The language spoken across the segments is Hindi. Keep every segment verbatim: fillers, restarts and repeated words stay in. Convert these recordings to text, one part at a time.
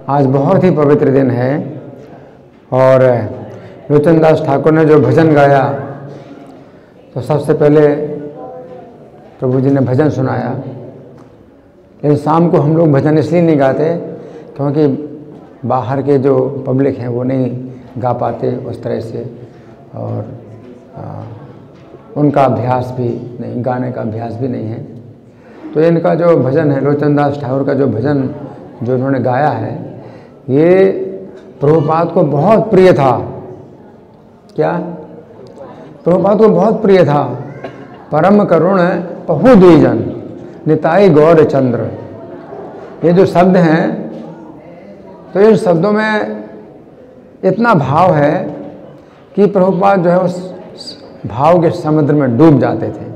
आज बहुत ही पवित्र दिन है और लोचन दास ठाकुर ने जो भजन गाया, तो सबसे पहले प्रभु जी ने भजन सुनाया। लेकिन शाम को हम लोग भजन इसलिए नहीं गाते क्योंकि बाहर के जो पब्लिक हैं वो नहीं गा पाते उस तरह से, और आ, उनका अभ्यास भी नहीं, गाने का अभ्यास भी नहीं है। तो इनका जो भजन है, लोचन दास ठाकुर का जो भजन जो इन्होंने गाया है, ये प्रभुपाद को बहुत प्रिय था। क्या? प्रभुपाद को बहुत प्रिय था। परम करुण पहु द्विजन निताई गौर चंद्र, ये जो शब्द हैं, तो इन शब्दों में इतना भाव है कि प्रभुपाद जो है उस भाव के समुद्र में डूब जाते थे।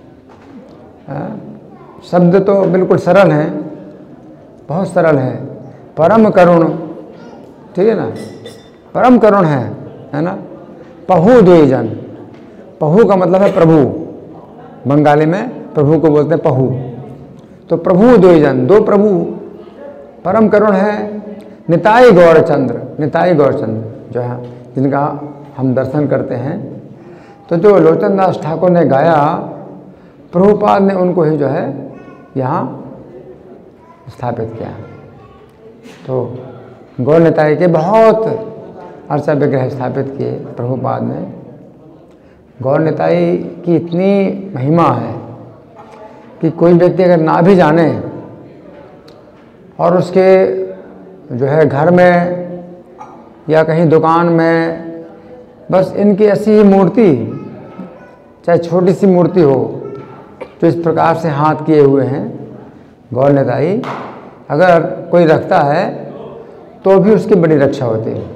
शब्द तो बिल्कुल सरल हैं, बहुत सरल है। परम करुण, ठीक है ना, परम करुण है, है ना। पहु द्विजन, पहु का मतलब है प्रभु, बंगाली में प्रभु को बोलते हैं पहु। तो प्रभु द्विजन, दो प्रभु, परम करुण है। निताई गौरचंद्र, निताई गौरचंद्र जो है, जिनका हम दर्शन करते हैं। तो जो लोचन दास ठाकुर ने गाया, प्रभुपाद ने उनको ही जो है यहाँ स्थापित किया। तो गौर निताई के बहुत अर्चा विग्रह स्थापित किए प्रभुपाद ने। गौर निताई की इतनी महिमा है कि कोई व्यक्ति अगर ना भी जाने और उसके जो है घर में या कहीं दुकान में बस इनकी ऐसी ही मूर्ति, चाहे छोटी सी मूर्ति हो, तो इस प्रकार से हाथ किए हुए हैं गौर निताई, अगर कोई रखता है तो भी उसकी बड़ी रक्षा होती है।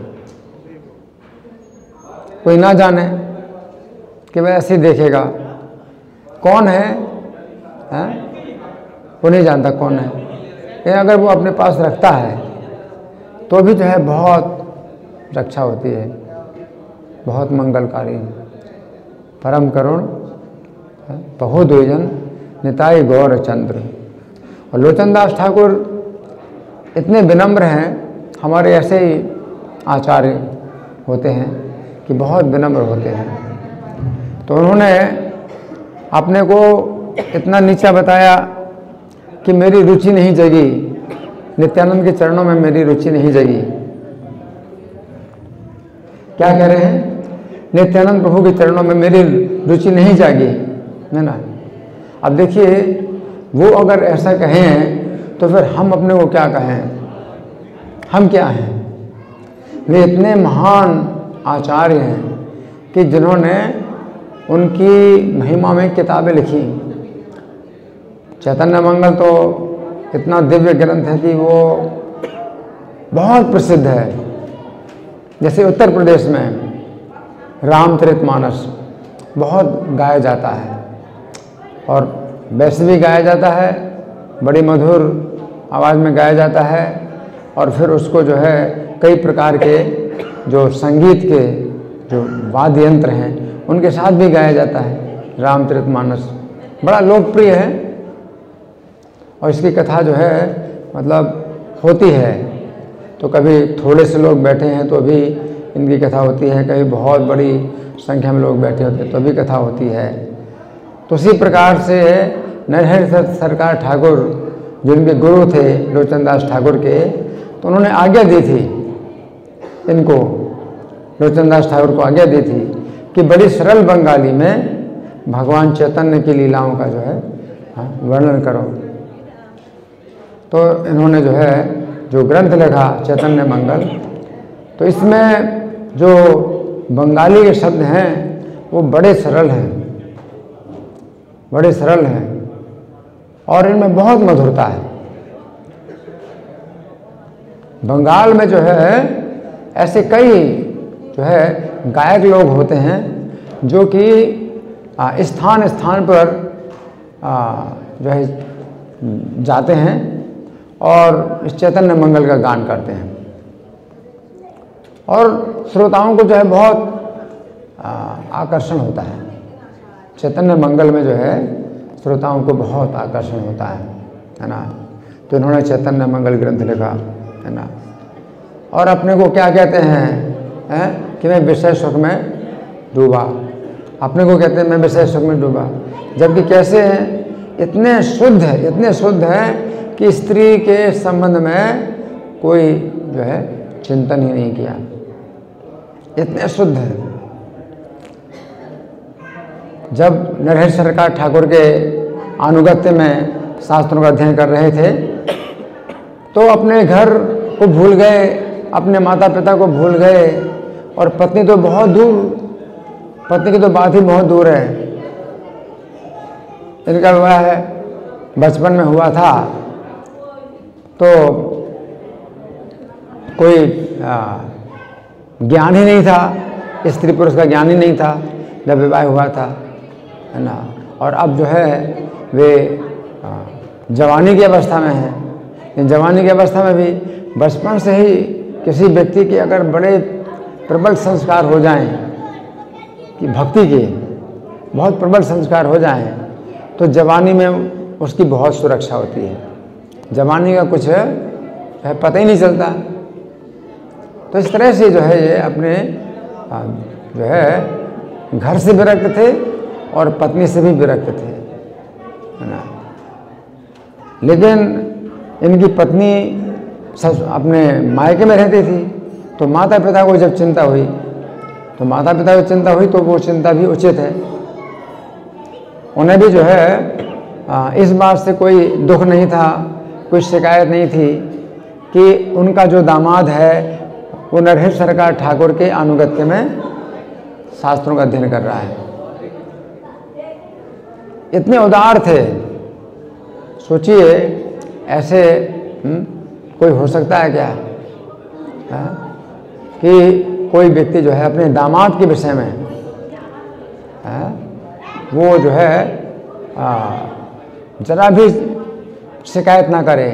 कोई ना जाने कि वह ऐसे ही देखेगा, कौन है, है? वो नहीं जानता कौन है, लेकिन अगर वो अपने पास रखता है तो भी जो है बहुत रक्षा होती है, बहुत मंगलकारी। परम करुण पहु द्विजन निताई गौर चंद्र। और लोचन दास ठाकुर इतने विनम्र हैं, हमारे ऐसे ही आचार्य होते हैं कि बहुत विनम्र होते हैं। तो उन्होंने अपने को इतना नीचा बताया कि मेरी रुचि नहीं जगी, नित्यानंद के चरणों में मेरी रुचि नहीं जगी। क्या कह रहे हैं? नित्यानंद प्रभु के चरणों में मेरी रुचि नहीं जागी, है ना। अब देखिए, वो अगर ऐसा कहें तो फिर हम अपने को क्या कहें? हम क्या हैं? वे इतने महान आचार्य हैं कि जिन्होंने उनकी महिमा में किताबें लिखी। चैतन्य मंगल तो इतना दिव्य ग्रंथ है कि वो बहुत प्रसिद्ध है। जैसे उत्तर प्रदेश में रामचरितमानस बहुत गाया जाता है, और वैसे भी गाया जाता है, बड़ी मधुर आवाज़ में गाया जाता है, और फिर उसको जो है कई प्रकार के जो संगीत के जो वाद्य यंत्र हैं उनके साथ भी गाया जाता है। रामचरितमानस बड़ा लोकप्रिय है, और इसकी कथा जो है मतलब होती है। तो कभी थोड़े से लोग बैठे हैं तो भी इनकी कथा होती है, कभी बहुत बड़ी संख्या में लोग बैठे होते हैं तो भी कथा होती है। तो उसी प्रकार से नरहरि सरकार ठाकुर, जो इनके गुरु थे लोचन दास ठाकुर के, तो उन्होंने आज्ञा दी थी इनको, लोचन दास ठाकुर को आज्ञा दी थी कि बड़ी सरल बंगाली में भगवान चैतन्य की लीलाओं का जो है वर्णन करो। तो इन्होंने जो है जो ग्रंथ लिखा चैतन्य मंगल, तो इसमें जो बंगाली के शब्द हैं वो बड़े सरल हैं, बड़े सरल हैं, और इनमें बहुत मधुरता है। बंगाल में जो है ऐसे कई जो है गायक लोग होते हैं जो कि स्थान स्थान पर आ, जो है जाते हैं और इस चैतन्य मंगल का गान करते हैं, और श्रोताओं को जो है बहुत आकर्षण होता है। चैतन्य मंगल में जो है श्रोताओं को बहुत आकर्षण होता है, है ना। तो इन्होंने चैतन्य मंगल ग्रंथ लिखा, है ना। और अपने को क्या कहते हैं, हैं कि मैं विषय सुख में डूबा, अपने को कहते हैं मैं विषय सुख में डूबा। जबकि कैसे हैं, इतने शुद्ध है, इतने शुद्ध हैं कि स्त्री के संबंध में कोई जो है चिंतन ही नहीं किया, इतने शुद्ध है। जब नरहरि सरकार ठाकुर के अनुगत्य में शास्त्रों का अध्ययन कर रहे थे तो अपने घर को भूल गए, अपने माता पिता को भूल गए, और पत्नी तो बहुत दूर, पत्नी की तो बात ही बहुत दूर है। इनका विवाह बचपन में हुआ था तो कोई ज्ञान ही नहीं था, स्त्री पुरुष का ज्ञान ही नहीं था जब विवाह हुआ था, है ना। और अब जो है वे जवानी की अवस्था में है। जवानी की अवस्था में भी बचपन से ही किसी व्यक्ति के अगर बड़े प्रबल संस्कार हो जाएं कि भक्ति के बहुत प्रबल संस्कार हो जाएं तो जवानी में उसकी बहुत सुरक्षा होती है। जवानी का कुछ है पता ही नहीं चलता। तो इस तरह से जो है ये अपने जो है घर से विरक्त थे और पत्नी से भी विरक्त थे, है ना। लेकिन इनकी पत्नी अपने मायके में रहती थी तो माता पिता को जब चिंता हुई तो माता पिता को चिंता हुई तो वो चिंता भी उचित है। उन्हें भी जो है इस बात से कोई दुख नहीं था, कोई शिकायत नहीं थी कि उनका जो दामाद है वो नरहरि सरकार ठाकुर के अनुगत्य में शास्त्रों का अध्ययन कर रहा है। इतने उदार थे, सोचिए ऐसे हुँ? कोई हो सकता है क्या हा? कि कोई व्यक्ति जो है अपने दामाद के विषय में हा? वो जो है जरा भी शिकायत ना करे।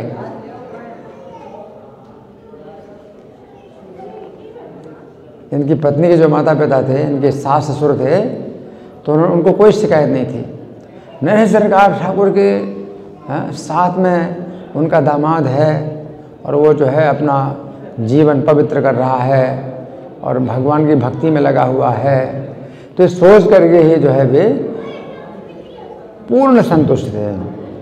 इनकी पत्नी के जो माता पिता थे, इनके सास ससुर थे, तो उनको कोई शिकायत नहीं थी। नरहरि सरकार ठाकुर के हाँ, साथ में उनका दामाद है और वो जो है अपना जीवन पवित्र कर रहा है और भगवान की भक्ति में लगा हुआ है। तो सोच करके ही जो है वे पूर्ण संतुष्ट थे।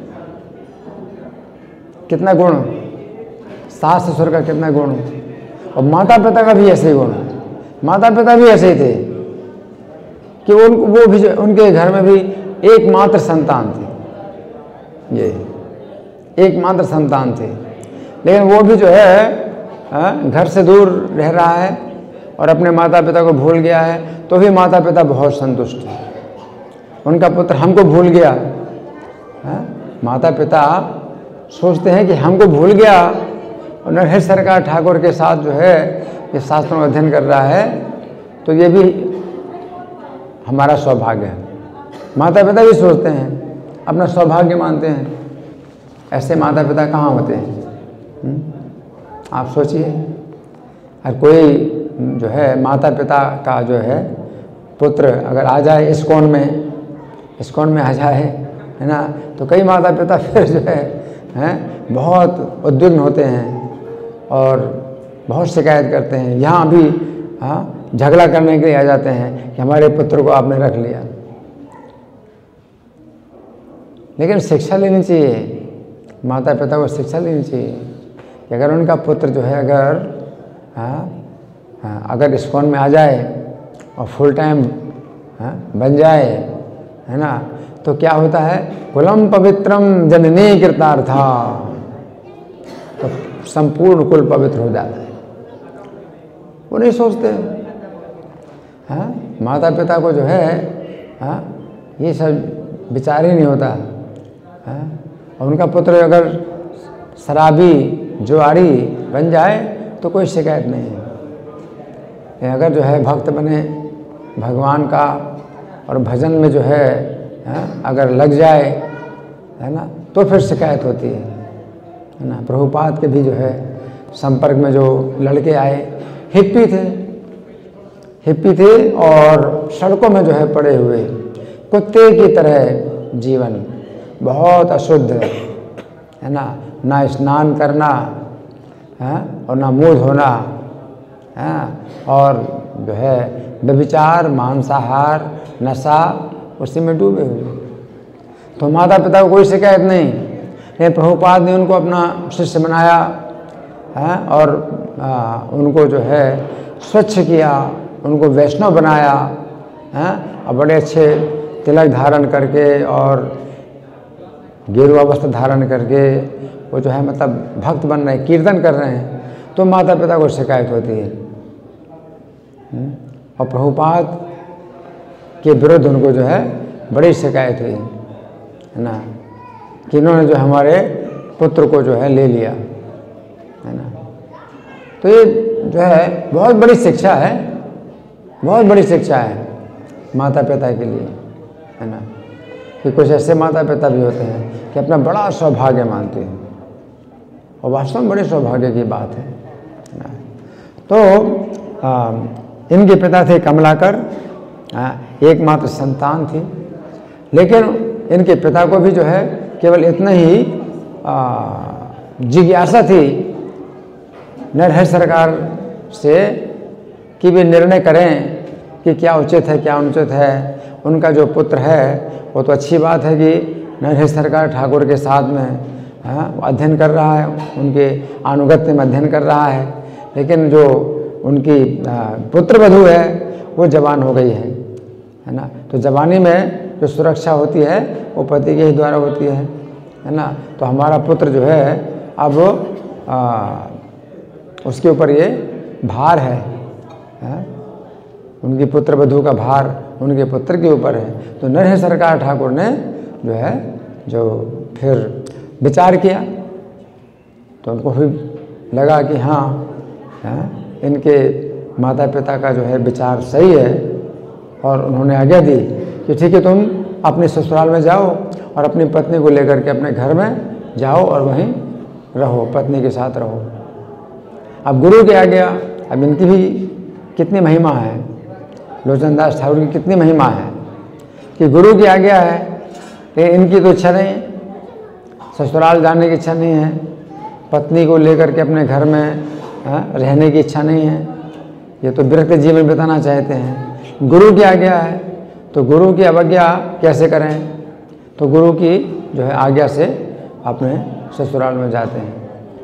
कितना गुण, सास ससुर का कितना गुण, और माता पिता का भी ऐसे गुण। माता पिता भी ऐसे ही थे कि उन वो भी उनके घर में भी एकमात्र संतान थी, ये एकमात्र संतान थे। लेकिन वो भी जो है आ, घर से दूर रह रहा है और अपने माता पिता को भूल गया है, तो भी माता पिता बहुत संतुष्ट है। उनका पुत्र हमको भूल गया, आ, माता पिता सोचते हैं कि हमको भूल गया, और नरहरि सरकार ठाकुर के साथ जो है ये शास्त्रों का अध्ययन कर रहा है, तो ये भी हमारा सौभाग्य है। माता पिता भी सोचते हैं, अपना सौभाग्य मानते हैं। ऐसे माता पिता कहाँ होते हैं? हुँ? आप सोचिए, हर कोई जो है माता पिता का जो है पुत्र अगर आ जाए इस्कॉन में इस्कॉन में आ जाए, है ना, तो कई माता पिता फिर जो है हैं बहुत उद्विग्न होते हैं और बहुत शिकायत करते हैं। यहाँ भी हाँ झगड़ा करने के लिए आ जाते हैं कि हमारे पुत्र को आपने रख लिया। लेकिन शिक्षा लेनी चाहिए, माता पिता को शिक्षा लेनी चाहिए कि अगर उनका पुत्र जो है अगर हाँ, हाँ अगर इस्कॉन में आ जाए और फुल टाइम हाँ बन जाए, है ना, तो क्या होता है, कुलम पवित्रम जननी कृतार्था, तो संपूर्ण कुल पवित्र हो जाता है। वो नहीं सोचते हाँ, माता पिता को जो है हाँ ये सब विचार ही नहीं होता हाँ। और उनका पुत्र अगर शराबी जुआरी बन जाए तो कोई शिकायत नहीं है। अगर जो है भक्त बने भगवान का और भजन में जो है हाँ, अगर लग जाए, है ना, तो फिर शिकायत होती है, है ना। प्रभुपाद के भी जो है संपर्क में जो लड़के आए, हिप्पी थे हिप्पी थे और सड़कों में जो है पड़े हुए कुत्ते की तरह जीवन, बहुत अशुद्ध, है ना, ना स्नान करना है और ना मुँह धोना, हाँ, और जो है व्यभिचार, मांसाहार, नशा उसी में डूबे हुए। तो माता पिता को कोई शिकायत नहीं, लेकिन प्रभुपाद ने उनको अपना शिष्य बनाया है और आ, उनको जो है स्वच्छ किया, उनको वैष्णव बनाया है, और बड़े अच्छे तिलक धारण करके और गेरुआ वस्त्र धारण करके वो जो है मतलब भक्त बन रहे हैं, कीर्तन कर रहे हैं। तो माता पिता को शिकायत होती है। और प्रभुपाद के विरुद्ध उनको जो है बड़ी शिकायत हुई है ना, कि इन्होंने जो हमारे पुत्र को जो है ले लिया है ना। तो ये जो है बहुत बड़ी शिक्षा है, बहुत बड़ी शिक्षा है माता पिता के लिए है ना, कि कुछ ऐसे माता पिता भी होते हैं कि अपना बड़ा सौभाग्य मानते हैं, और वास्तव में बड़े सौभाग्य की बात है ना। तो आ, इनके पिता थे कमलाकर, एकमात्र संतान थी, लेकिन इनके पिता को भी जो है केवल इतना ही जिज्ञासा थी नरहरि सरकार से कि वे निर्णय करें कि क्या उचित है क्या अनुचित है। उनका जो पुत्र है वो तो अच्छी बात है कि नरहरि सरकार ठाकुर के साथ में हाँ अध्ययन कर रहा है, उनके अनुगत्य में अध्ययन कर रहा है, लेकिन जो उनकी पुत्र वधू है वो जवान हो गई है है ना। तो जवानी में जो सुरक्षा होती है वो पति के ही द्वारा होती है है ना। तो हमारा पुत्र जो है अब आ, उसके ऊपर ये भार है, है? उनकी पुत्र वधू का भार उनके पुत्र के ऊपर है। तो नरहरि सरकार ठाकुर ने जो है जो फिर विचार किया, तो उनको भी लगा कि हाँ, हाँ इनके माता पिता का जो है विचार सही है, और उन्होंने आज्ञा दी कि ठीक है तुम अपने ससुराल में जाओ और अपनी पत्नी को लेकर के अपने घर में जाओ और वहीं रहो, पत्नी के साथ रहो। अब गुरु की आज्ञा, अब इनकी भी कितनी महिमा है, लोचन दास ठाकुर की कितनी महिमा है कि गुरु की आज्ञा है, लेकिन इनकी तो इच्छा नहीं, ससुराल जाने की इच्छा नहीं है, पत्नी को लेकर के अपने घर में हाँ, रहने की इच्छा नहीं है, ये तो विरक्त जीवन बिताना चाहते हैं। गुरु की आज्ञा है तो गुरु की अवज्ञा कैसे करें, तो गुरु की जो है आज्ञा से अपने ससुराल में जाते हैं।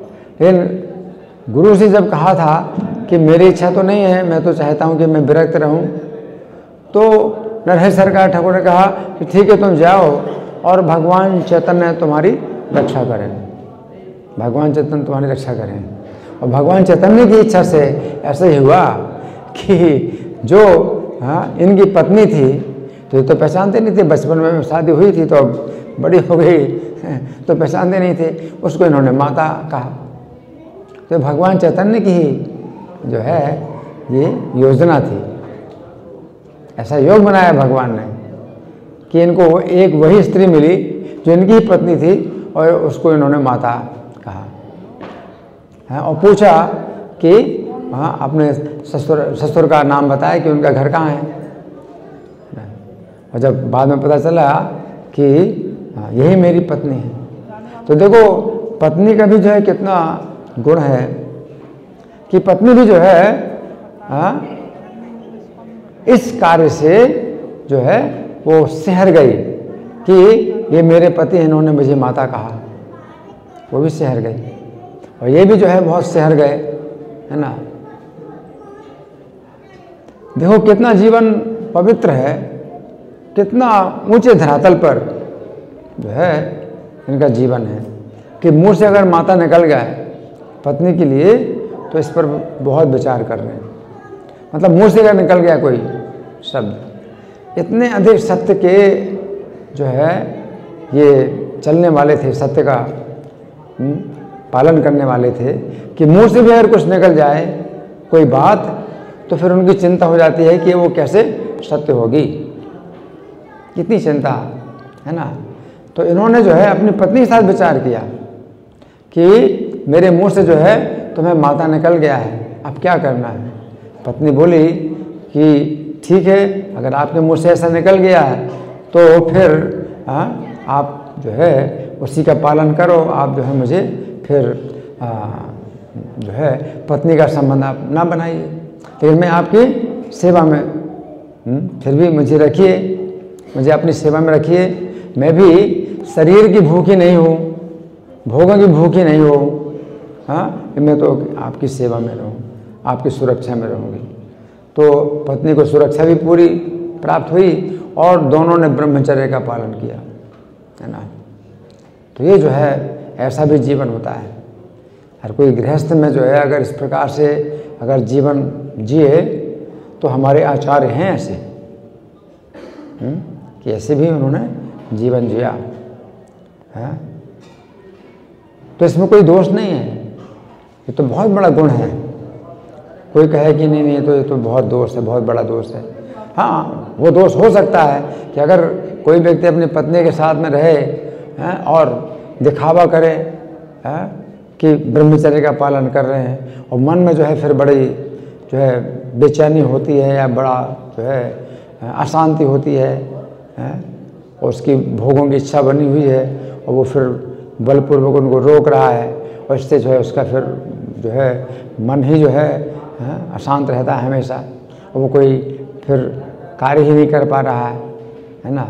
लेकिन गुरु से जब कहा था कि मेरी इच्छा तो नहीं है, मैं तो चाहता हूँ कि मैं विरक्त रहूँ, तो नरहरि सरकार ठाकुर ने कहा कि ठीक है तुम जाओ और भगवान चैतन्य तुम्हारी रक्षा करें, भगवान चैतन्य तुम्हारी रक्षा करें। और भगवान चैतन्य की इच्छा से ऐसा ही हुआ कि जो हाँ इनकी पत्नी थी, तो ये तो पहचानते नहीं थे, बचपन में शादी हुई थी तो अब बड़ी हो गई तो पहचानते नहीं थे, उसको इन्होंने माता कहा। तो भगवान चैतन्य की ही जो है ये योजना थी, ऐसा योग बनाया भगवान ने कि इनको एक वही स्त्री मिली जो इनकी ही पत्नी थी, और उसको इन्होंने माता कहा है। और पूछा कि हाँ अपने ससुर ससुर का नाम बताया कि उनका घर कहाँ है। और जब बाद में पता चला कि हाँ यही मेरी पत्नी है, तो देखो पत्नी का भी जो है कितना गुण है कि पत्नी भी जो है हाँ इस कार्य से जो है वो सहर गई कि ये मेरे पति हैं, इन्होंने मुझे माता कहा, वो भी सहर गई, और ये भी जो है बहुत सहर गए है ना। देखो कितना जीवन पवित्र है, कितना ऊंचे धरातल पर जो है इनका जीवन है कि मुंह से अगर माता निकल गया पत्नी के लिए तो इस पर बहुत विचार कर रहे हैं। मतलब मुंह से अगर निकल गया कोई शब्द, इतने अधिक सत्य के जो है ये चलने वाले थे, सत्य का पालन करने वाले थे कि मुंह से भी अगर कुछ निकल जाए कोई बात तो फिर उनकी चिंता हो जाती है कि वो कैसे सत्य होगी, कितनी चिंता है ना। तो इन्होंने जो है अपनी पत्नी के साथ विचार किया कि मेरे मुंह से जो है तुम्हें माता निकल गया है, अब क्या करना है। पत्नी बोली कि ठीक है, अगर आपके मुंह से ऐसा निकल गया है तो फिर आ, आप जो है उसी का पालन करो, आप जो है मुझे फिर आ, जो है पत्नी का संबंध आप ना बनाइए। लेकिन मैं आपकी सेवा में, फिर भी मुझे रखिए, मुझे अपनी सेवा में रखिए। मैं भी शरीर की भूखी नहीं हूँ, भोगों की भूखी नहीं हूँ, हाँ, मैं तो आपकी सेवा में रहूँ, आपकी सुरक्षा में रहूँगी। तो पत्नी को सुरक्षा भी पूरी प्राप्त हुई और दोनों ने ब्रह्मचर्य का पालन किया, है ना। तो ये जो है ऐसा भी जीवन होता है। हर कोई गृहस्थ में जो है अगर इस प्रकार से अगर जीवन जिए तो हमारे आचार्य हैं ऐसे हुँ? कि ऐसे भी उन्होंने जीवन जिया है। तो इसमें कोई दोष नहीं है, ये तो बहुत बड़ा गुण है। कोई कहे कि नहीं नहीं तो ये तो बहुत दोष है, बहुत बड़ा दोष है। हाँ, वो दोष हो सकता है कि अगर कोई व्यक्ति अपनी पत्नी के साथ में रहे हैं और दिखावा करे है कि ब्रह्मचर्य का पालन कर रहे हैं और मन में जो है फिर बड़ी जो है बेचैनी होती है या बड़ा जो है अशांति होती है, है? और उसकी भोगों की इच्छा बनी हुई है और वो फिर बलपूर्वक उनको रोक रहा है और इससे जो है उसका फिर जो है मन ही जो है, है अशांत रहता है हमेशा और वो कोई फिर कार्य ही नहीं कर पा रहा है, है ना।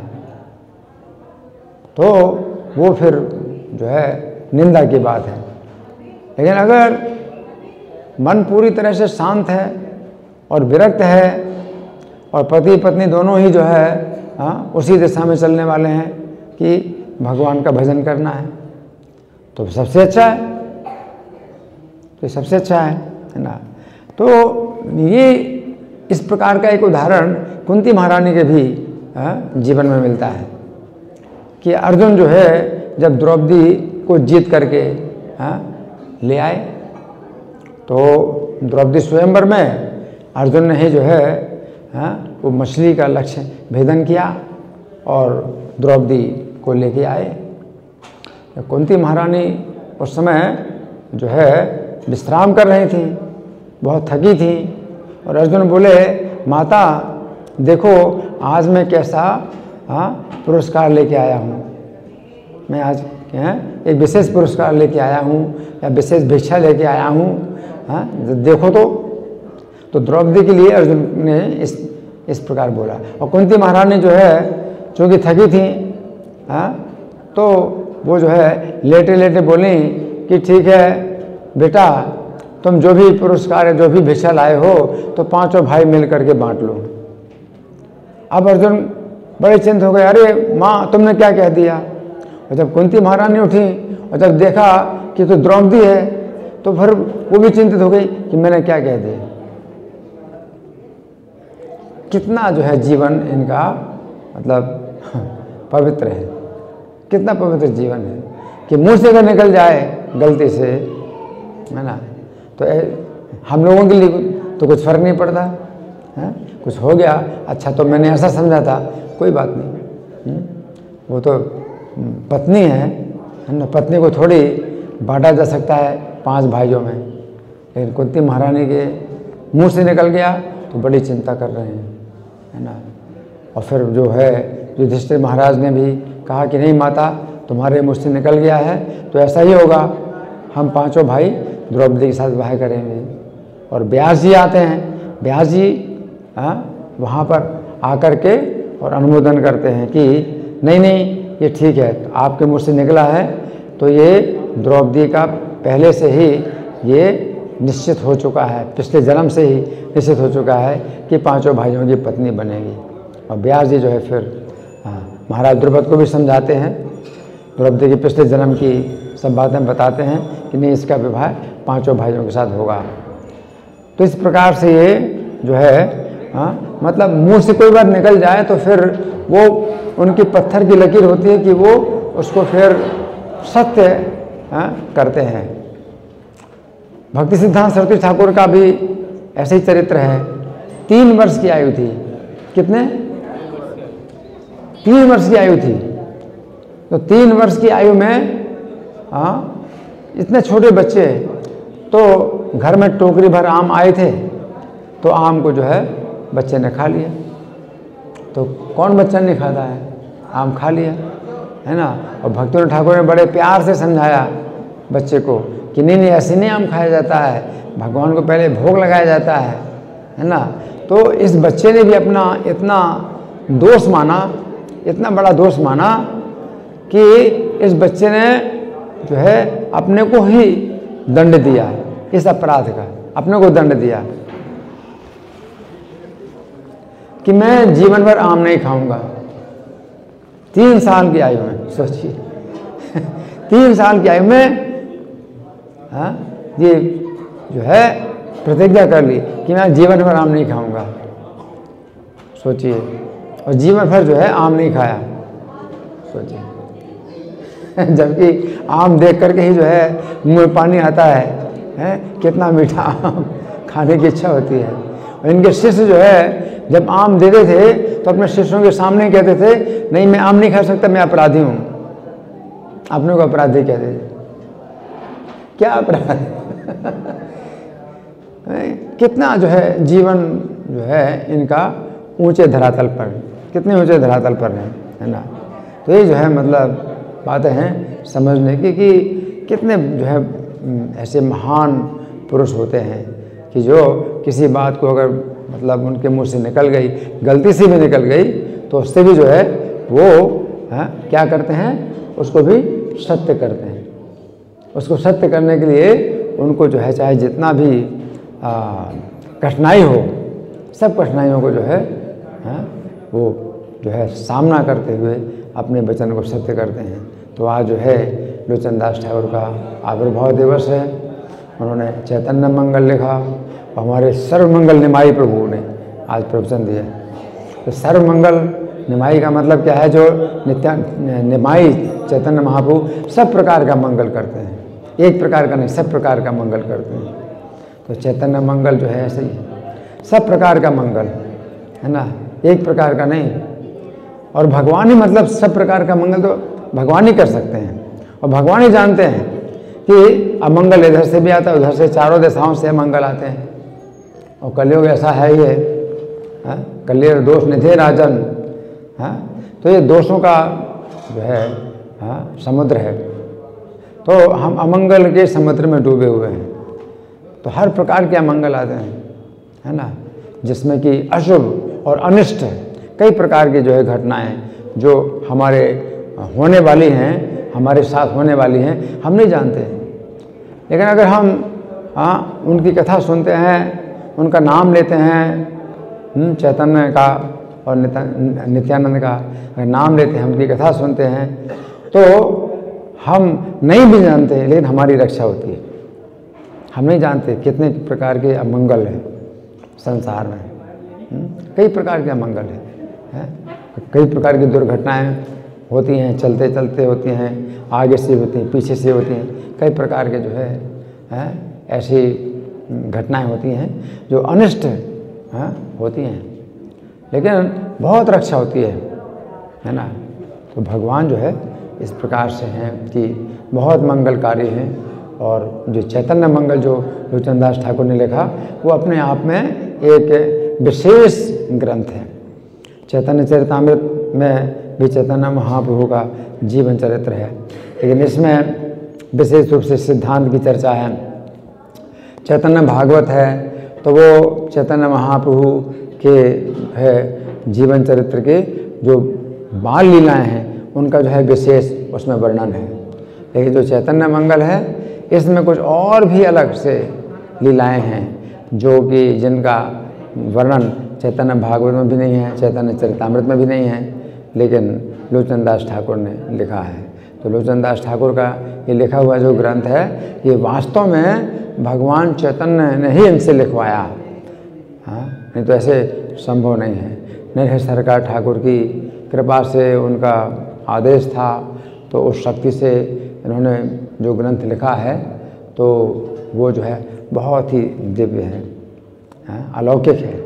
तो वो फिर जो है निंदा की बात है। लेकिन अगर मन पूरी तरह से शांत है और विरक्त है और पति पत्नी दोनों ही जो है हाँ उसी दिशा में चलने वाले हैं कि भगवान का भजन करना है, तो सबसे अच्छा है, तो सबसे अच्छा है, है ना। तो ये इस प्रकार का एक उदाहरण कुंती महारानी के भी हाँ, जीवन में मिलता है कि अर्जुन जो है जब द्रौपदी को जीत करके हाँ, ले आए तो द्रौपदी स्वयंवर में अर्जुन ने ही जो है हाँ, वो मछली का लक्ष्य भेदन किया और द्रौपदी को लेके आए। कुंती महारानी उस समय जो है विश्राम कर रही थी, बहुत थकी थी और अर्जुन बोले माता देखो आज मैं कैसा हाँ पुरस्कार लेके आया हूँ, मैं आज हैं एक विशेष पुरस्कार लेके आया हूँ या विशेष भिक्षा लेके आया हूँ, हाँ देखो तो तो द्रौपदी के लिए अर्जुन ने इस इस प्रकार बोला। और कुंती महारानी जो है चूँकि थकी थी हाँ तो वो जो है लेटे लेटे बोली कि ठीक है बेटा तुम जो भी पुरस्कार है जो भी भिक्षा लाए हो तो पांचों भाई मिल करके बांट लो। अब अर्जुन बड़े चिंतित हो गए, अरे माँ तुमने क्या कह दिया। और जब कुंती महारानी उठी और जब देखा कि तो द्रौपदी है तो फिर वो भी चिंतित हो गई कि मैंने क्या कह दिया। कितना जो है जीवन इनका मतलब पवित्र है, कितना पवित्र जीवन है कि मुंह से अगर निकल जाए गलती से, है ना, तो हम लोगों के लिए तो कुछ फर्क नहीं पड़ता है, कुछ हो गया अच्छा तो मैंने ऐसा समझा था, कोई बात नहीं। वो तो पत्नी है ना, पत्नी को थोड़ी बांटा जा सकता है पांच भाइयों में। लेकिन कुंती महारानी के मुंह से निकल गया तो बड़ी चिंता कर रहे हैं, है ना। और फिर जो है युधिष्ठिर महाराज ने भी कहा कि नहीं माता तुम्हारे मुंह से निकल गया है तो ऐसा ही होगा, हम पांचों भाई द्रौपदी के साथ विवाह करेंगे। और व्यास जी आते हैं, व्यास जी हाँ वहाँ पर आकर के और अनुमोदन करते हैं कि नहीं नहीं ये ठीक है, तो आपके मुंह से निकला है तो ये द्रौपदी का पहले से ही ये निश्चित हो चुका है, पिछले जन्म से ही निश्चित हो चुका है कि पांचों भाइयों की पत्नी बनेगी। और व्यास जी जो है फिर हाँ महाराज द्रुपद को भी समझाते हैं, द्रौपदी के पिछले जन्म की सब बातें बताते हैं कि नहीं इसका विवाह पांचों भाइयों के साथ होगा। तो इस प्रकार से ये जो है हाँ मतलब मुंह से कोई बात निकल जाए तो फिर वो उनकी पत्थर की लकीर होती है कि वो उसको फिर सत्य हाँ करते हैं। भक्ति सिद्धांत सरस्वती ठाकुर का भी ऐसे ही चरित्र है। तीन वर्ष की आयु थी, कितने तीन वर्ष की आयु थी। तो तीन वर्ष की आयु में हाँ इतने छोटे बच्चे, तो घर में टोकरी भर आम आए थे तो आम को जो है बच्चे ने खा लिया। तो कौन बच्चा नहीं खाता है, आम खा लिया, है ना। और भक्ति ठाकुर ने बड़े प्यार से समझाया बच्चे को कि नहीं नहीं ऐसे नहीं आम खाया जाता है, भगवान को पहले भोग लगाया जाता है, है ना। तो इस बच्चे ने भी अपना इतना दोष माना, इतना बड़ा दोष माना कि इस बच्चे ने जो है अपने को ही दंड दिया, इस अपराध का अपने को दंड दिया कि मैं जीवन भर आम नहीं खाऊंगा। तीन साल की आयु में, सोचिए तीन साल की आयु में हाँ ये जो है प्रतिज्ञा कर ली कि मैं जीवन भर आम नहीं खाऊंगा। सोचिए, और जीवन भर जो है आम नहीं खाया। सोचिए जबकि आम देख करके ही जो है मुंह में पानी आता है, है? कितना मीठा आम खाने की इच्छा होती है। और इनके शिष्य जो है जब आम देते थे तो अपने शिष्यों के सामने कहते थे नहीं मैं आम नहीं खा सकता, मैं अपराधी हूँ। अपने को अपराधी कहते थे। क्या अपराध कितना जो है जीवन जो है इनका ऊंचे धरातल पर, कितने ऊंचे धरातल पर हैं, है ना। तो ये जो है मतलब बातें हैं समझने की कि कितने जो है ऐसे महान पुरुष होते हैं कि जो किसी बात को अगर मतलब उनके मुंह से निकल गई, गलती से भी निकल गई, तो उससे भी जो है वो है, क्या करते हैं, उसको भी सत्य करते हैं। उसको सत्य करने के लिए उनको जो है चाहे जितना भी कठिनाई हो, सब कठिनाइयों को जो है, है वो जो है सामना करते हुए अपने वचन को सत्य करते हैं। तो आज जो है लोचन दास ठाकुर का आविर्भाव दिवस है। उन्होंने चैतन्य मंगल लिखा और हमारे सर्वमंगल निमाई प्रभु ने आज प्रवचन दिया। तो सर्वमंगल निमाई का मतलब क्या है, जो नित्या निमाई चैतन्य महाप्रभु सब प्रकार का मंगल करते हैं, एक प्रकार का नहीं, सब प्रकार का मंगल करते हैं। तो चैतन्य मंगल जो है ऐसे ही सब प्रकार का मंगल, है ना, एक प्रकार का नहीं। और भगवान ही मतलब सब प्रकार का मंगल तो भगवान ही कर सकते हैं। और भगवान ही जानते हैं कि अमंगल इधर से भी आता है, उधर से चारों दिशाओं से मंगल आते हैं। और कलयुग ऐसा है ही है, कलियर दोष निधे राजन, हाँ। तो ये दोषों का जो है हाँ समुद्र है। तो हम अमंगल के समुद्र में डूबे हुए हैं। तो हर प्रकार के अमंगल आते हैं, है ना, जिसमें कि अशुभ और अनिष्ट कई प्रकार की जो है घटनाएं जो हमारे होने वाली हैं, हमारे साथ होने वाली हैं, हम नहीं जानते। लेकिन अगर हम हाँ उनकी कथा सुनते हैं, उनका नाम लेते हैं, चैतन्य का और नित्यानंद का अगर नाम लेते हैं, उनकी कथा सुनते हैं, तो हम नहीं भी जानते लेकिन हमारी रक्षा होती है। हम नहीं जानते कितने प्रकार के अमंगल हैं संसार में, कई प्रकार के अमंगल हैं, है? कई प्रकार की दुर्घटनाएं होती हैं, चलते चलते होती हैं, आगे से होती हैं, पीछे से होती हैं, कई प्रकार के जो है, है? ऐसी घटनाएं होती हैं जो अनिष्ट है होती हैं, लेकिन बहुत रक्षा होती है, है ना। तो भगवान जो है इस प्रकार से हैं कि बहुत मंगलकारी हैं। और जो चैतन्य मंगल जो लोचन दास ठाकुर ने लिखा, वो अपने आप में एक विशेष ग्रंथ है। चैतन्य चरितामृत में भी चैतन्य महाप्रभु का जीवन चरित्र है, लेकिन इसमें विशेष रूप से सिद्धांत की चर्चा है। चैतन्य भागवत है तो वो चैतन्य महाप्रभु के है जीवन चरित्र के जो बाल लीलाएं हैं उनका जो है विशेष उसमें वर्णन है। लेकिन जो चैतन्य मंगल है इसमें कुछ और भी अलग से लीलाएं हैं जो कि जिनका वर्णन चैतन्य भागवत में भी नहीं है, चैतन्य चरितामृत में भी नहीं है, लेकिन लोचन दास ठाकुर ने लिखा है। तो लोचन दास ठाकुर का ये लिखा हुआ जो ग्रंथ है ये वास्तव में भगवान चैतन्य ने ही इनसे लिखवाया, हाँ, नहीं तो ऐसे संभव नहीं है। नरहरि सरकार ठाकुर की कृपा से उनका आदेश था, तो उस शक्ति से इन्होंने जो ग्रंथ लिखा है तो वो जो है बहुत ही दिव्य है, हाँ, अलौकिक है।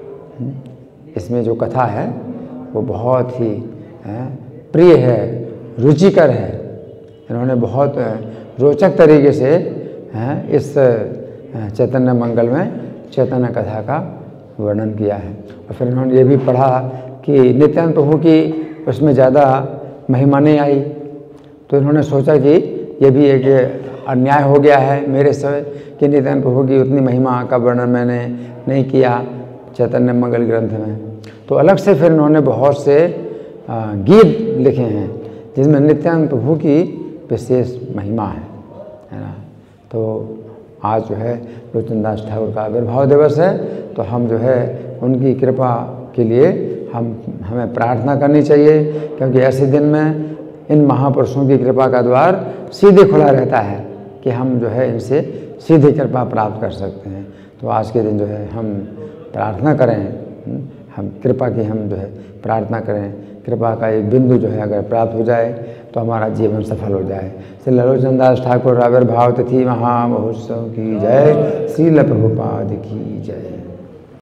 इसमें जो कथा है वो बहुत ही हाँ, प्रिय है, रुचिकर है। इन्होंने बहुत रोचक तरीके से हाँ, इस चैतन्य मंगल में चैतन्य कथा का वर्णन किया है। और फिर इन्होंने ये भी पढ़ा कि नित्यानंद प्रभु की उसमें ज़्यादा महिमा नहीं आई, तो इन्होंने सोचा कि ये भी एक अन्याय हो गया है मेरे से कि नित्यानंद प्रभु की उतनी महिमा का वर्णन मैंने नहीं किया, चैतन्य मंगल ग्रंथ में। तो अलग से फिर इन्होंने बहुत से गीत लिखे हैं जिसमें नित्यानंद प्रभु की विशेष महिमा है, है ना। तो आज जो है लोचन दास ठाकुर का आविर्भाव दिवस है, तो हम जो है उनकी कृपा के लिए हम हमें प्रार्थना करनी चाहिए, क्योंकि ऐसे दिन में इन महापुरुषों की कृपा का द्वार सीधे खुला रहता है कि हम जो है इनसे सीधी कृपा प्राप्त कर सकते हैं। तो आज के दिन जो है हम प्रार्थना करें, हम कृपा की हम जो है प्रार्थना करें, कृपा का एक बिंदु जो है अगर प्राप्त हो जाए तो हमारा जीवन सफल हो जाए। श्री लोचन दास ठाकुर आविर्भाव तिथि महामहोत्सव की जय, श्रील प्रभुपाद की जय।